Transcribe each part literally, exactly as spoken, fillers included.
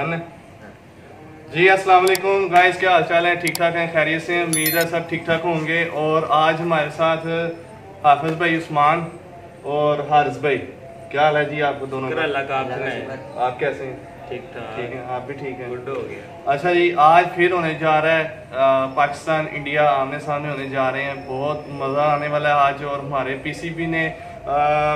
Done है जी। अस्सलाम वालेकुम गाइस, क्या हाल चाल है? ठीक ठाक हैं, खैरियत से? उम्मीद है सब ठीक ठाक होंगे। और आज हमारे साथ हाफिज भाई, उस्मान और हारिस भाई। क्या हाल है जी आपको दोनों का? आप कैसे हैं? ठीक ठाक। ठीक है, आप भी ठीक हैं? गुड हो गया। अच्छा जी, आज फिर होने जा रहा है आ, पाकिस्तान इंडिया आमने सामने होने जा रहे हैं। बहुत मज़ा आने वाला है आज। और हमारे पीसीबी ने आ,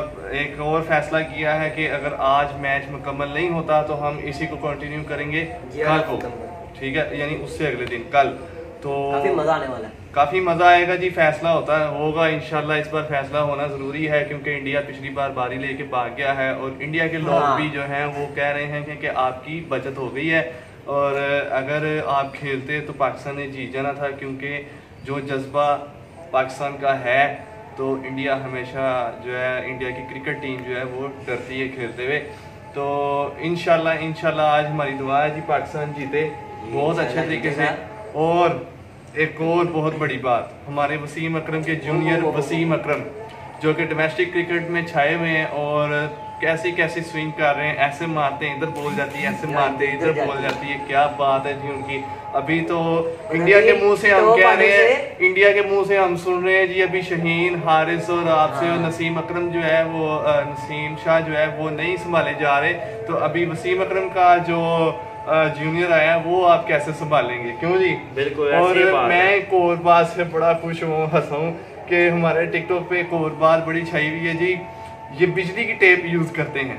एक और फैसला किया है कि अगर आज मैच मुकम्मल नहीं होता तो हम इसी को कंटिन्यू करेंगे कल को, ठीक है, यानी उससे अगले दिन कल। तो काफी मजा आने वाला है, काफी मजा आएगा जी। फैसला होता है होगा इंशाल्लाह। इस बार फैसला होना जरूरी है क्योंकि इंडिया पिछली बार बारी लेके भाग गया है और इंडिया के लोग हाँ। भी जो हैं वो कह रहे हैं कि, कि आपकी बचत हो गई है और अगर आप खेलते तो पाकिस्तान ने जीत जाना था। क्योंकि जो जज्बा पाकिस्तान का है तो इंडिया हमेशा जो है, इंडिया की क्रिकेट टीम जो है वो डरती है खेलते हुए। तो इंशाल्लाह इंशाल्लाह आज हमारी दुआ है जी पाकिस्तान जीते बहुत अच्छे तरीके से। और एक और बहुत बड़ी बात, हमारे वसीम अकरम के जूनियर वसीम अकरम जो कि डोमेस्टिक क्रिकेट में छाए हुए हैं और कैसी कैसी स्विंग कर रहे हैं, ऐसे मारते हैं इधर बोल जाती है, ऐसे मारते हैं इधर बोल जाती है। क्या बात है जी उनकी। अभी तो इंडिया के मुंह से हम कह रहे हैं, इंडिया के मुंह से हम सुन रहे हैं जी अभी शहीन, हारिस और आपसे और नसीम अकरम जो है वो नसीम शाह जो है वो नहीं संभाले जा रहे। तो अभी वसीम अकरम का जो जूनियर आया वो आप कैसे संभालेंगे? क्यों जी? बिल्कुल। और मैं एक और बात से बड़ा खुश हूँ, हंसा हूँ कि हमारे टिकटॉक पे एक और बात बड़ी छाई हुई है जी। ये बिजली की टेप यूज करते हैं,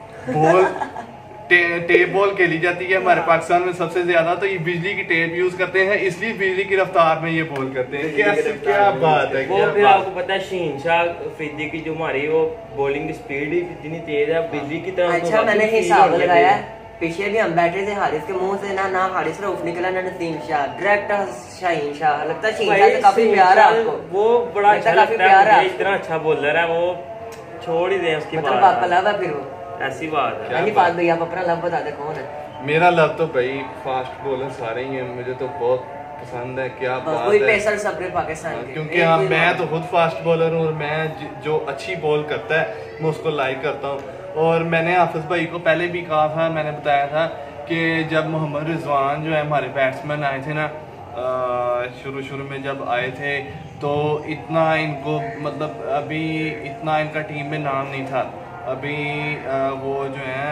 बॉल टे, टेप बॉल खेली जाती है हमारे पाकिस्तान में सबसे ज्यादा, तो ये बिजली की टेप यूज करते हैं, इसलिए बिजली की रफ्तार में ये बॉल करते हैं। क्या क्या बात है। वो फिर आपको पता है शहीन शाह अफरीदी की जो हमारी वो बॉलिंग स्पीड इतनी तेज है, बिजली की तरह। अच्छा, मैंने हिसाब लगाया है, पीछे भी हम बैठे थे, हारिस के मुंह से ना ना हारिस रऊफ निकला ना नसीम शाह, डायरेक्ट शाहीन शाह। लगता है शाहीन शाह से काफी प्यार है आपको। वो बड़ा अच्छा काफी प्यार है, इतना अच्छा बॉलर है वो, छोड़ ही दे उसकी बात। मतलब आपका लव है फिर वो? ऐसी बात है। यानी बात भाई, आप अपना लव बता दे कौन है? मेरा लव तो भाई फास्ट बॉलर सारे ही हैं, मुझे तो बहुत पसंद है। क्या बात कोई है। पेसर सपरे पाकिस्तान के, क्योंकि हाँ, मैं तो खुद फास्ट बॉलर हूँ और मैं जो अच्छी बॉल करता है मैं उसको लाइक करता हूँ। और मैंने हाफिज भाई को पहले भी कहा था, मैंने बताया था कि जब मोहम्मद रिजवान जो है हमारे बैट्समैन आए थे ना, शुरू शुरू में जब आए थे तो इतना इनको मतलब अभी इतना इनका टीम में नाम नहीं था। अभी आ, वो जो है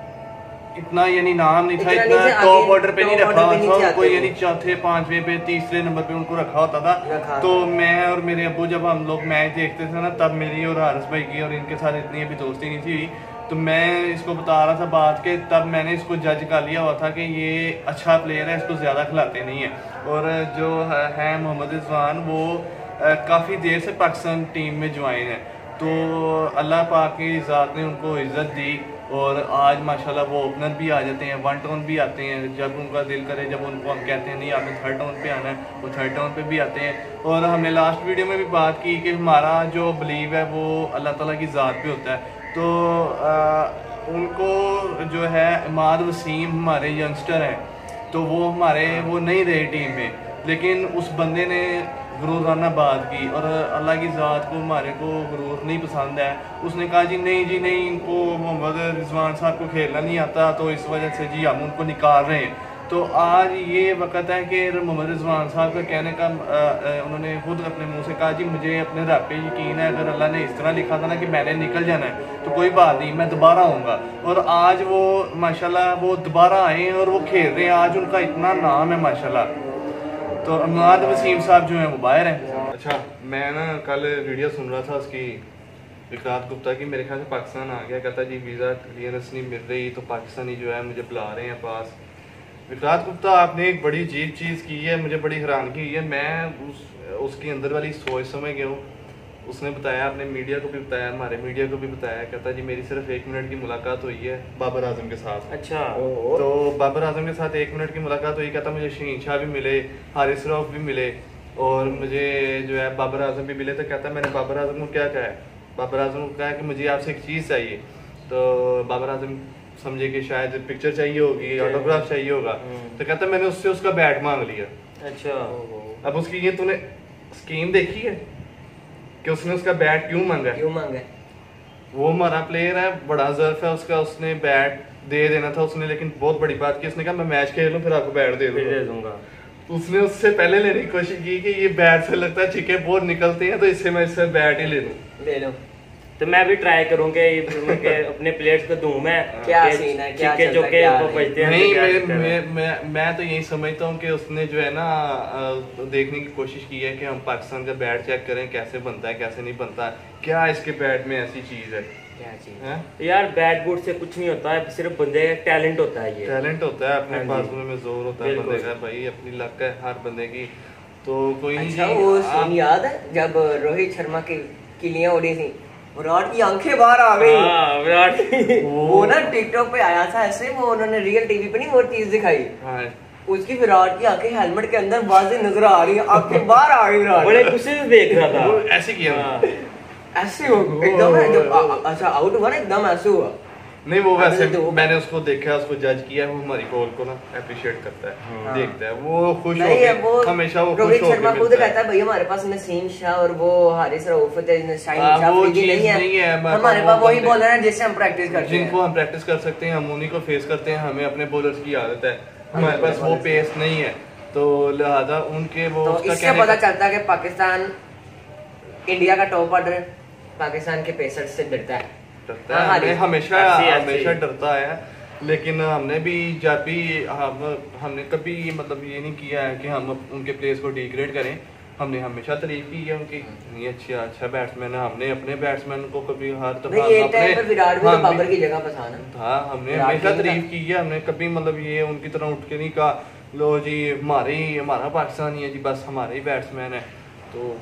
इतना यानी नाम नहीं था, इतना टॉप ऑर्डर पे नहीं रखा था कोई, यानी चौथे पांचवे पे तीसरे नंबर पे उनको रखा होता था। तो मैं और मेरे अब्बू जब हम लोग मैच देखते थे ना, तब मेरी और हारिस भाई की और इनके साथ इतनी अभी दोस्ती नहीं थी। तो मैं इसको बता रहा था बात के, तब मैंने इसको जज कर लिया हुआ था कि ये अच्छा प्लेयर है, इसको ज़्यादा खिलाते नहीं है। और जो है मोहम्मद रिजवान वो काफ़ी देर से पाकिस्तान टीम में ज्वाइन है, तो अल्लाह पाक की ज़ात ने उनको इज़्ज़त दी और आज माशाल्लाह वो ओपनर भी आ जाते हैं, वन टाउन भी आते हैं जब उनका दिल करे। जब उनको हम कहते हैं नहीं आपने थर्ड टाउन पे आना है, वो थर्ड टाउन पे भी आते हैं। और हमने लास्ट वीडियो में भी बात की कि हमारा जो बिलीव है वो अल्लाह ताला की ज़ात पे होता है। तो आ, उनको जो है इमाद वसीम हमारे यंगस्टर हैं, तो वो हमारे वो नहीं रहे टीम में, लेकिन उस बंदे ने गुरूराना बात की और अल्लाह की ज़ात को हमारे को गुरूर नहीं पसंद है। उसने कहा जी नहीं जी नहीं, इनको मोहम्मद रिजवान साहब को खेलना नहीं आता, तो इस वजह से जी हम उनको निकाल रहे हैं। तो आज ये वक्त है कि मोहम्मद रिजवान साहब का कहने का आ, आ, उन्होंने खुद अपने मुंह से कहा जी मुझे अपने रब पे यकीन है, अगर अल्लाह ने इस तरह लिखा था ना कि मैंने निकल जाना है तो कोई बात नहीं, मैं दोबारा आऊँगा। और आज वो माशाल्लाह वो दोबारा आए और वो खेल रहे हैं, आज उनका इतना नाम है माशाल्लाह। तो इमाद वसीम साहब जो हैं वो बाहर हैं। अच्छा, मैं ना कल वीडियो सुन रहा था उसकी विक्रांत गुप्ता की, मेरे ख्याल से पाकिस्तान आ गया, कहता जी वीज़ा क्लियरेंस नहीं मिल रही तो पाकिस्तानी जो है मुझे बुला रहे हैं पास। विक्रांत गुप्ता आपने एक बड़ी अजीब चीज़ की है, मुझे बड़ी हैरानगी हुई है। मैं उस उसकी अंदर वाली सोच समझ गया हूँ। उसने बताया, अपने मीडिया को भी बताया, हमारे मीडिया को भी बताया, कहता जी मेरी सिर्फ एक मिनट की मुलाकात हुई है बाबर आजम के साथ। अच्छा। तो बाबर आजम के साथ एक मिनट की मुलाकात हुई, कहता मुझे शहीन शाह भी मिले, हारिस रऊफ भी मिले और मुझे जो है बाबर आजम भी मिले। तो कहता मैंने बाबर आजम को क्या कहा है, बाबर आजम को कहा कि मुझे आपसे एक चीज़ चाहिए। तो बाबर आजम समझे कि शायद पिक्चर चाहिए होगी, ऑटोग्राफ चाहिए होगा। तो कहता मैंने उससे उसका बैट मांग लिया। अच्छा। अब उसकी ये तूने स्कीम देखी है कि उसने उसका बैट क्यों मांगा? क्यों मांगा? वो हमारा प्लेयर है, बड़ा ज़र्फ है उसका, उसने बैट दे देना था उसने, लेकिन बहुत बड़ी बात की उसने कहा मैं मैच खेल लूँ फिर आपको बैट दे दूंगा। उसने उससे पहले लेने की कोशिश की कि ये बैट से लगता है छिके बहुत निकलते हैं तो इससे मैं इससे बैट ही ले लूँ ले लूँ तो मैं भी ट्राई करूंगा अपने प्लेयर्स को दूं मैं क्या सीन है क्या जो के बचते हैं। नहीं मैं मैं मैं मैं तो यही समझता हूँ कि उसने जो है ना देखने की कोशिश की है कि हम पाकिस्तान का बैट चेक करें कैसे बनता है कैसे नहीं बनता, क्या इसके बैट में ऐसी चीज है। क्या चीज है यार, बैट बूट से कुछ नहीं होता है, सिर्फ बंदे का टैलेंट होता है। ये टैलेंट होता है, अपने बाजुओं में जोर होता है बंदे का, भाई अपनी लक है हर बंदे की। तो कोई अच्छा, वो सीन याद है जब रोहित शर्मा की किलियां उड़ी थी, विराट की आंखें बाहर आ गई। हाँ, विराट वो ना टिकटॉक पे आया था ऐसे, वो उन्होंने रियल टीवी पे नहीं वो चीज दिखाई। हाँ। उसकी विराट की आंखें हेलमेट के अंदर वाज़ेह नजर आ रही है, आंखें बाहर आ गई विराट। बड़े गुस्से से देख रहा था, वो ऐसे किया ऐसे हो एकदम है जब अच्छा आउट हुआ ना एकदम ऐसे हुआ। नहीं वो वैसे मैंने उसको देखा, उसको जज किया, वो हमारी बॉल को ना अप्रिशिएट करता है, हाँ। देखता है, वो खुश होकर हमेशा वो खुश होकर रोहित शर्मा खुद कहता है भाई हमारे पास नसीम शाह और वो हारिस रऊफ शाहीन शाह फ्रीदी नहीं है, हमारे पास वही बॉलर है जिससे हम प्रैक्टिस करते हैं, जिनको हम प्रैक्टिस कर सकते हैं, हम उन्हीं को फेस करते हैं, हमें अपने बॉलर्स की आदत है, हमारे पास वो पेस नहीं है, तो लिहाजा उनके वो इससे पता चलता है कि पाकिस्तान इंडिया का टॉप ऑर्डर पाकिस्तान के पेसर्स से डरता है, हाँ, है हमेशा हमेशा डरता है। लेकिन हमने भी जब भी हम हमने कभी मतलब ये नहीं किया है कि हम उनके प्लेयर्स को डिग्रेड करें, हमने हमेशा तारीफ की है उनकी, नहीं अच्छा अच्छा बैट्समैन है, हमने अपने बैट्समैन को कभी हर दफा बाबर की जगह पसंद था, हमने हमेशा तारीफ की है, हमने कभी मतलब ये उनकी तरह उठ के नहीं कहा लो जी हमारे ही हमारा पाकिस्तान ही है जी बस हमारे ही बैट्समैन है। तो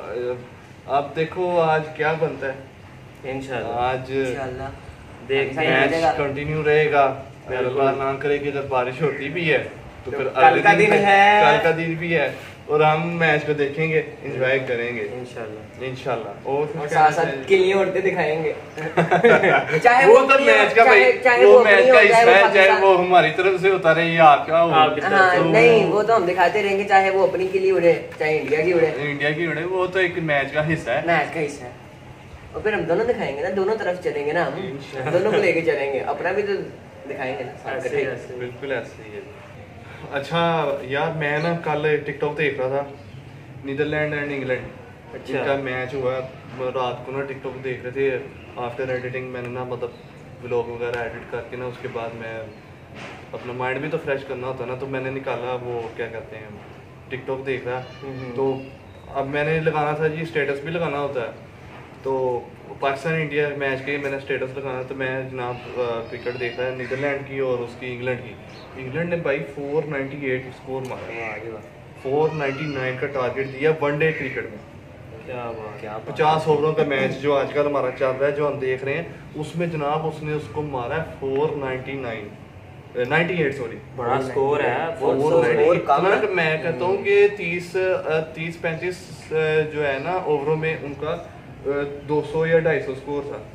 अब देखो आज क्या बनता है, इंशाल्लाह आज देख मैच कंटिन्यू रहेगा, अल्लाह ना करे कि जब बारिश होती भी है तो फिर कल का दिन है, कल का दिन भी है और हम मैच को देखेंगे, एंजॉय करेंगे इंशाल्लाह इंशाल्लाह और साथ साथ किलियां उड़ते दिखाएंगे। चाहे वो तो मैच का भाई वो मैच का हिस्सा है, चाहे वो हमारी तरफ से होता रहे या आपका हो, नहीं वो तो हम दिखाते रहेंगे, चाहे वो अपनी किली उड़े चाहे इंडिया की उड़े, इंडिया की उड़े, वो तो एक मैच का हिस्सा है, मैच का हिस्सा है। और फिर हम दोनों दिखाएंगे ना, दोनों तरफ चलेंगे ना, हम दोनों को लेके चलेंगे, अपना भी तो दिखाएंगे ना, बिल्कुल ऐसे ही है। अच्छा यार मैं ना कल टिकटॉक देख रहा था, नीदरलैंड एंड इंग्लैंड का मैच हुआ, रात को ना टिकटॉक देख रहे थे, आफ्टर एडिटिंग मैंने ना मतलब व्लॉग वगैरह एडिट करके ना उसके बाद मैं अपना माइंड भी तो फ्रेश करना होता है ना, तो मैंने निकाला वो क्या कहते हैं टिकटॉक देख रहा, तो अब मैंने लगाना था जी स्टेटस भी लगाना होता है, तो पाकिस्तान इंडिया मैच के मैंने स्टेटस लगाना, तो मैं जनाब क्रिकेट देख रहा है नीदरलैंड की और उसकी इंग्लैंड की, इंग्लैंड ने भाई चार सौ अट्ठानवे स्कोर मारा, चार सौ निन्यानवे का टारगेट दिया वनडे क्रिकेट में, क्या बात क्या पचास ओवरों का मैच जो आजकल हमारा चल रहा है जो हम देख रहे हैं, उसमें जनाब उसने उसको मारा है चार सौ निन्यानवे अट्ठानवे सॉरी, बड़ा स्कोर है, स्कोर मैं कहता हूँ कि तीस तीस पैंतीस जो है ना ओवरों में उनका दो सौ या ढाई सौ स्कोर था,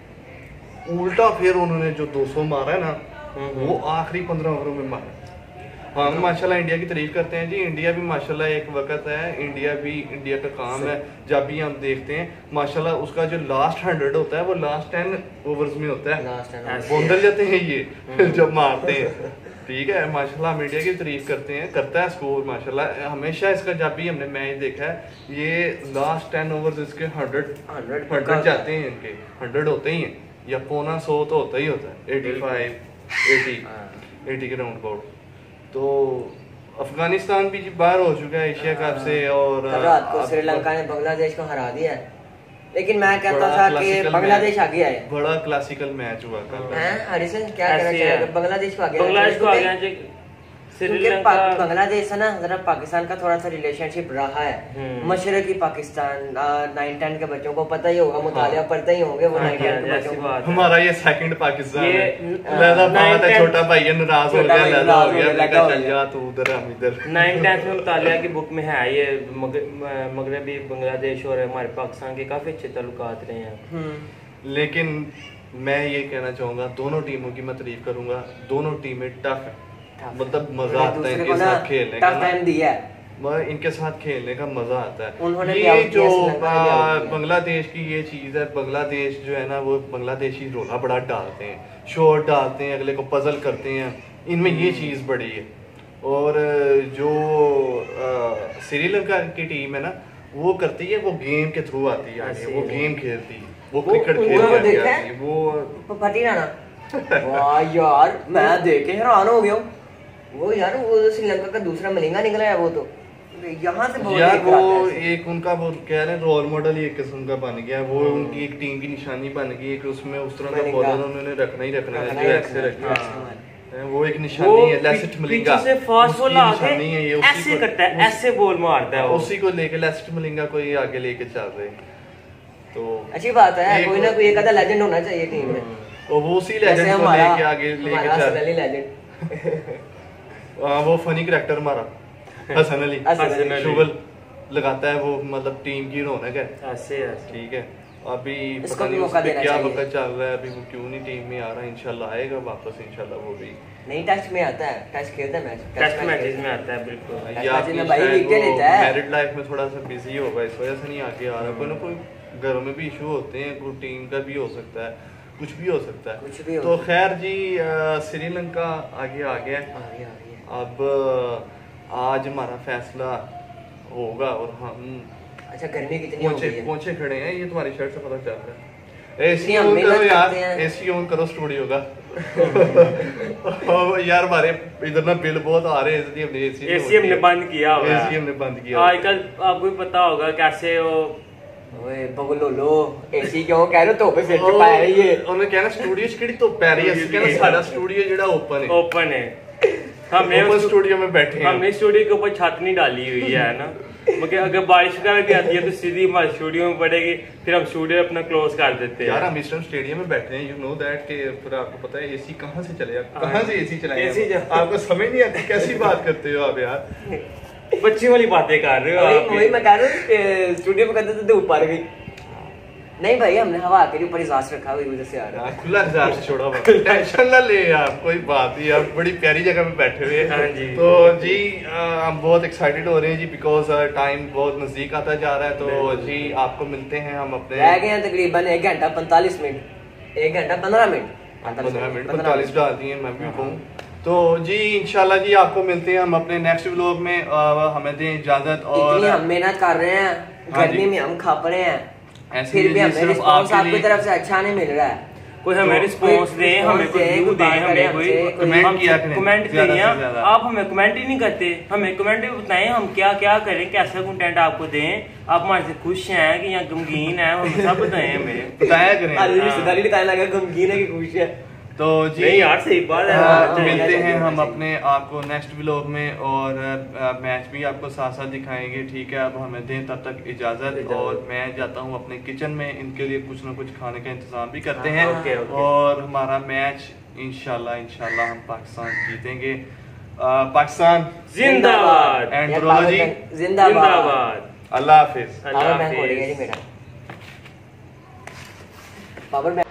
उल्टा फिर उन्होंने जो दो सौ मारा है ना वो आखिरी पंद्रह ओवरों में मारा। हाँ माशाल्लाह इंडिया की तारीफ करते हैं जी, इंडिया भी माशाल्लाह एक वक्त है, इंडिया भी इंडिया का काम है, जब भी हम देखते हैं माशाल्लाह उसका जो लास्ट हंड्रेड होता है वो लास्ट टेन ओवर्स में होता है, बंदल जाते हैं ये जब मारते हैं, ठीक है माशाल्लाह हम इंडिया की तारीफ करते हैं, करता है स्कोर माशाल्लाह हमेशा इसका, जब भी हमने मैच देखा है ये लास्ट टेन ओवर्स इसके हंड्रेड हंड्रेड जाते हैं, इनके हंड्रेड होते ही हैं या पौना सौ तो होता ही होता है, एटी फाइव एटी एटी के राउंड अबाउट। तो अफगानिस्तान भी बाहर हो चुका है एशिया कप से, और रात को श्रीलंका ने बांग्लादेश को हरा दिया है, लेकिन मैं कहता था कि बांग्लादेश आगे आए, बड़ा क्लासिकल मैच हुआ कल। हैं हरिसन क्या कहना चाहेगा बांग्लादेश को आगे, बांग्लादेश को आगे श्रीलंका बांग्लादेश है ना जरा पाकिस्तान का थोड़ा सा रिलेशनशिप रहा है, मशरकी पाकिस्तान नाइन टेन के बच्चों को पता ही होगा, मुतालिया पढ़ते ही होंगे वो नाइन टेन के बच्चों को, हमारा ये सेकंड पाकिस्तान है, लहदा बात है, छोटा भाई नाराज हो गया, लहदा हो गया, मैं कहा चल जा तू उधर हम इधर। नाइन टेंथ में मुतालिया की बुक में है ये मगरबी बांग्लादेश और हमारे पाकिस्तान के काफी अच्छे ताल्लुकात रहे हैं, लेकिन मैं ये कहना चाहूंगा दोनों टीमों की मैं तारीफ करूंगा, दोनों टीमें टफ है, मतलब मजा आता है इनके साथ खेलने का, टफ टाइम दिया है मगर इनके साथ खेलने का मजा आता है। उन्होंने ये भी जो श्रीलंका में भी आउट किया। बांग्लादेश की ये चीज़ है, बांग्लादेश जो है ना वो बांग्लादेशी रोला बड़ा डालते हैं, शॉट डालते हैं, अगले को पजल करते हैं, इनमें ये चीज़ बड़ी है। और जो श्रीलंका की टीम है ना वो करती है, वो गेम के थ्रू आती है आगे, वो गेम खेलती है, वो क्रिकेट खेलती है, वो फटी ना वाह यार मैं देख के हैरान हो गया हूँ। वो यार वो श्रीलंका का दूसरा मलिंगा निकला है, वो तो यहाँ से बहुत यार वो एक उनका वो कह रहे हैं रोल मॉडल ही एक किस्म का बन गया, वो उनकी एक टीम की निशानी बन गई, एक उसमें उस तरह का बॉलर उन्होंने रखना ही रखना है जो ऐसे रखना है, वो एक निशानी है। लेसिट मलिंगा पीछे से फास्ट बॉल आके है, ये ऐसे करता है, ऐसे बॉल मारता है, उसी को लेके लेसिट मलिंगा को ये आगे लेके चल रहे हैं। तो अच्छी बात है, कोई ना कोई एक आधा लेजेंड होना चाहिए टीम में, और वो उसी लेजेंड को लेके आगे लेके चल रहे हैं लेजेंड। हां वो फनी कैरेक्टर हमारा हसन अली, हसन शुगल लगाता है, वो मतलब टीम की रौनक है ऐसे ऐसे। ठीक है, अभी इसको पता भी नहीं मौका उसपे देना क्या चाहिए। वक्त चल रहा है, अभी वो क्यों नहीं टीम में आ रहा है, इंशाल्लाह आएगा वापस इंशाल्लाह वो भी। नहीं टेस्ट में आता है, टेस्ट खेलता है मैच, टेस्ट मैचेस में आता है बिल्कुल। टेस्ट या मैच में भाई विकेट लेता है। मैरिड लाइफ में थोड़ा सा बिजी होगा, इस वजह से नहीं आगे आ रहा, कोई ना कोई घरों में भी इशू होते हैं, कोई टीम का भी हो सकता है, कुछ भी हो सकता है, कुछ भी हो तो खैर जी श्रीलंका आगे आ गया है। आ गया, आ गया। अब आज हमारा फैसला होगा और हम अच्छा गर्मी कितनी हो पहुंचे गई है। पहुंचे खड़े हैं, ये तुम्हारी शर्ट से पता चल रहा है। एसी हम ऑन मेहनत करो यार, करते हैं। एसी ऑन करो स्टूडियो का। अब यार हमारे इधर ना बिल बहुत आ रहे हैं, इसलिए हमने एसी एसी हमने बंद किया हुआ है। एसी हमने बंद किया। आजकल आपको भी पता होगा कैसे वो ओए बगलो लो एसी क्यों कह रहे हो, धुप सिर च पाया ये ਉਹਨੇ ਕਹਿਣਾ ਸਟੂਡੀਓ 'ਚ ਕਿਹੜੀ ਧੁੱਪ ਪੈ ਰਹੀ ਹੈ, ਅਸੀਂ ਕਹਿੰਦਾ ਸਾਡਾ ਸਟੂਡੀਓ ਜਿਹੜਾ ਓਪਨ है, ओपन है। हमने ओपन स्टूडियो में बैठे हैं। हमने स्टूडियो के ऊपर छत नहीं डाली हुई है ना, मगर अगर बारिश वगैरह भी आती है तो सीधी हमारे स्टूडियो में पड़ेगी, फिर हम स्टूडियो अपना क्लोज कर देते हैं। यार हम ईस्टर्न स्टेडियम में बैठे हैं, यू नो दैट कि फिर आपको पता है एसी कहाँ से चलेगा, कहाँ से एसी चलाएंगे, एसी जा- आपको समझ नहीं आती, कैसी बात करते हो आप यार, बच्ची वाली बातें कर रहे हो वही आप। वही मैं कह रहा हूँ स्टूडियो में कहते थे धूप पड़ गई। नहीं भाई हमने हवा के ऊपर एग्जॉस्ट रखा हुई वजह से आ रहा है। खुला एग्जॉस्ट से छोड़ा हुआ, टेंशन ना ले यार, कोई बात नहीं, आप बड़ी प्यारी जगह पे बैठे हुए हाँ हैं। जी। तो जी आ, हम बहुत एक्साइटेड हो रहे हैं जी, बिकॉज टाइम बहुत नजदीक आता जा रहा है, तो जी आपको मिलते हैं हम अपने रह गए हैं तकरीबन एक घंटा पैंतालीस मिनट, एक घंटा पंद्रह मिनट पंद्रह मिनट पैंतालीस डाल दिए मैं भी कहूँ। तो जी इंशाल्लाह जी आपको मिलते हैं हम अपने नेक्स्ट व्लॉग में, आ, हमें दें इजाजत। और इतनी हम मेहनत कर रहे हैं, हाँ जी। गर्मी में हम खप रहे हैं, ऐसे फिर ही भी जी, हमें सिर्फ रिस्पॉन्स आपके आपकी लिए- तरफ से अच्छा नहीं मिल रहा है। कोई हमें तो रिस्पॉन्स कोई दे, हमें कोई response व्यू दे, दे, कोई हमें बात कोई करे, कोई कमेंट हम किया करें, कमेंट ज्यादा करिए। से ज्यादा। आप हमें कमेंट ही नहीं करते, हमें कमेंट भी बताएं हम क्या क्या करें, कैसा कंटेंट आपको दें, आप हमारे से खुश हैं कि या गमगीन है, हम सब बताएं हमें। बताया करें। अरे रिश्तेदारी दिखाने लगा गमगीन है कि खुश है। तो जी नहीं यार सही बात है। हाँ, अच्छा, मिलते अच्छा, हैं अच्छा, हम अच्छा। अपने आपको नेक्स्ट व्लॉग में, और मैच भी आपको साथ साथ दिखाएंगे, ठीक है। अब हमें दें तब तक इजाजत, इजाजत। और मैं जाता हूँ अपने किचन में, इनके लिए कुछ ना कुछ खाने का इंतजाम भी करते हाँ, हैं। Okay, okay. और हमारा मैच इंशाल्लाह इंशाल्लाह हम पाकिस्तान जीतेंगे। अ, पाकिस्तान जिंदाबाद। एंड ये ब्रोलो जी पावर बैंक जिंदाबाद। जिंदाबाद। अल्लाह हाफिज। अल्लाह पावर बैंक हो हाफिज। गया जी मेरा, पावर बैंक।